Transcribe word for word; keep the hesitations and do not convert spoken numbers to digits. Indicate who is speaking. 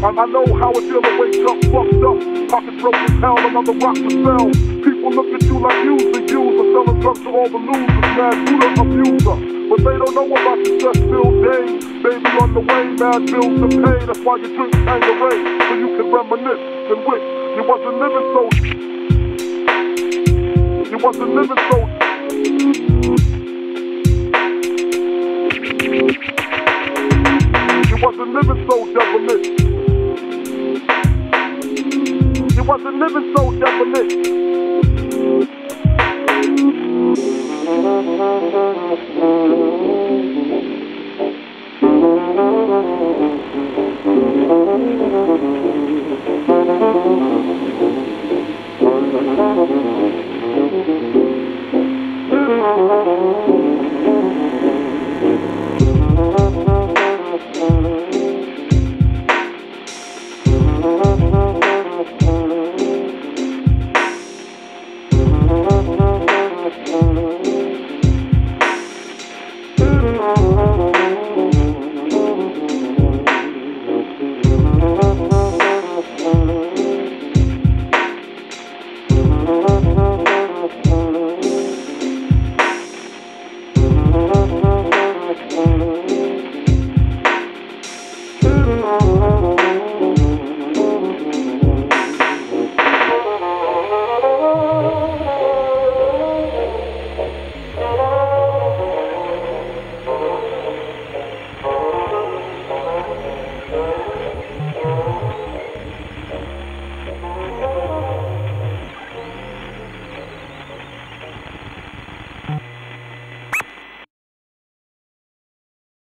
Speaker 1: I, I know how it feel to wake up fucked up, pocket broken, hell, another rock to sell. People look at you like you's the user, selling drugs to all the losers, mad you the abuser. But they don't know about the stress-filled days. Baby on the way, mad bills to pay. That's why you drink Tanqueray, so you can reminisce and wish you wasn't living so. You wasn't living so. You wasn't living so devilish. You wasn't living so devilish.